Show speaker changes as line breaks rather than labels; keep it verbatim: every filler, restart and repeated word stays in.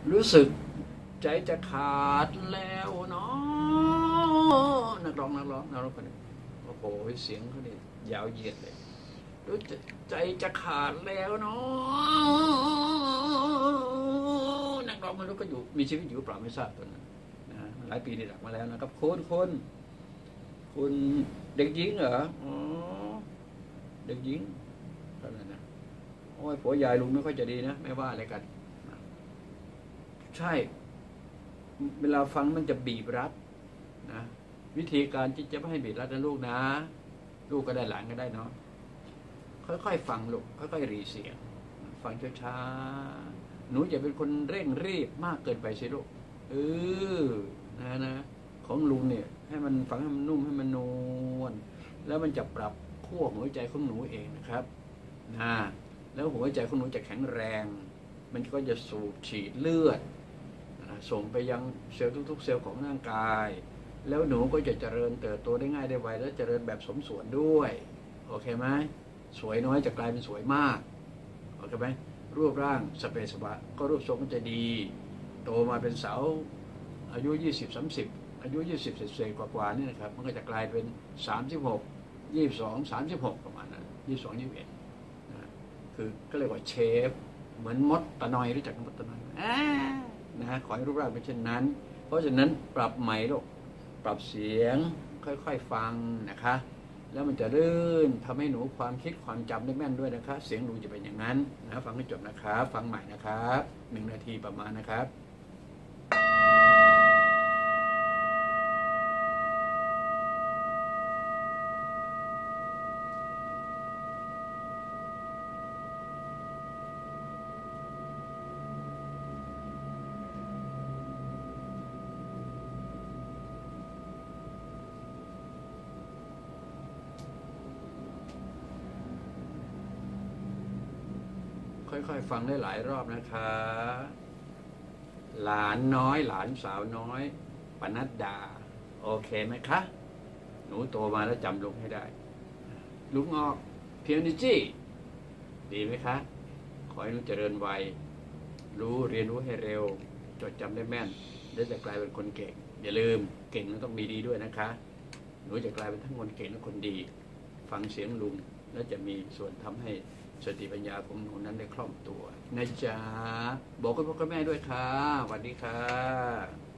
รู้สึกใจจะขาดแล้วเนาะนักร้องนักร้องนักร้องคนนี้โอ้โหเสียงเขาเนี่ยยาวเหยียดเลยรู้ใจจะขาดแล้วเนาะนักร้องไม่รู้ก็อยู่มีชีวิตอยู่เปล่าไม่ทราบตอนนั้นนะหลายปีที่หลังมาแล้วนะครับคุณคุณคุณเด็กหญิงเหรออ๋อเด็กหญิงเท่านั้นนะโอ้ยผัวยายลุงไม่ค่อยจะดีนะไม่ว่าอะไรกันใช่เวลาฟังมันจะบีบรัดนะวิธีการที่จะไม่ให้บีบรัดนะลูกนะลูกก็ได้หลานก็ได้เนาะค่อยๆฟังลูกค่อยๆรีเสียงฟังช้าๆหนูอย่าเป็นคนเร่งรีบมากเกินไปสิลูกเออนะนะของลุงเนี่ยให้มันฟังให้มันนุ่มให้มันนวลแล้วมันจะปรับขั้วหัวใจของหนูเองนะครับนะแล้วหัวใจของหนูจะแข็งแรงมันก็จะสูบฉีดเลือดส่งไปยังเซลล์ทุกๆเซลล์ของร่างกายแล้วหนูก็จะเจริญเติบโตได้ง่ายได้ไวและเจริญแบบสมส่วนด้วยโอเคไหมสวยน้อยจะกลายเป็นสวยมากโอเคไหมรูปร่างสเปซสปะก็รูปทรงก็จะดีโตมาเป็นสาวอายุยี่สิบ สามสิบอายุยี่สิบเศษๆกว่าๆนี่นะครับมันก็จะกลายเป็นสามสิบหก ยี่สิบสอง สามสิบหกประมาณนั้นยี่สิบสอง ยี่สิบเอ็ดนะคือก็เรียกว่าเชฟเหมือนมดตะนอยรู้จักมดตะนอยนะขอให้รูปร่างเป็นเช่นนั้นเพราะฉะนั้นปรับใหม่ลูกปรับเสียงค่อยๆฟังนะคะแล้วมันจะลื่นทำให้หนูความคิดความจำได้แม่นด้วยนะคะเสียงหนูจะเป็นอย่างนั้นนะฟังให้จบนะครับฟังใหม่นะครับหนึ่งนาทีประมาณนะครับค่อยๆฟังได้หลายรอบนะคะหลานน้อยหลานสาวน้อยปนัดดาโอเคไหมคะหนูโตมาแล้วจำลุงให้ได้ลุงออกเพียงนิจี้ดีไหมคะขอให้หนูเจริญวัยรู้เรียนรู้ให้เร็วจดจำได้แม่นและจะกลายเป็นคนเก่งอย่าลืมเก่งแล้วต้องมีดีด้วยนะคะหนูจะกลายเป็นทั้งคนเก่งและคนดีฟังเสียงลุงและจะมีส่วนทำให้สติปัญญาของหนูนั้นได้คล่องตัวนะจ๊ะบอกกับพ่อกับแม่ด้วยค่ะสวัสดีค่ะ